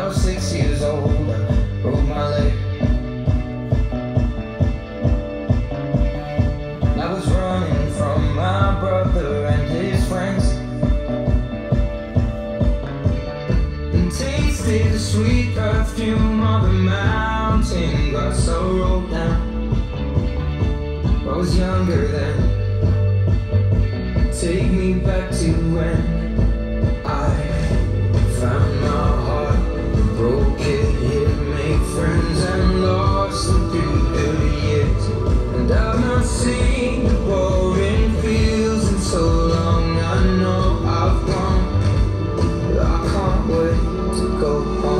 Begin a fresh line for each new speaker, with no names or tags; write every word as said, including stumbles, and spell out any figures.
was six years old, I broke my leg. I was running from my brother and his friends, and tasted the sweet perfume of the mountain grass I rolled down. I was younger then. Take me back to when I found my heart, broke it, hit, made friends and lost them through the years. And I've not seen the boring fields in so long. I know I've gone, but I can't wait to go home.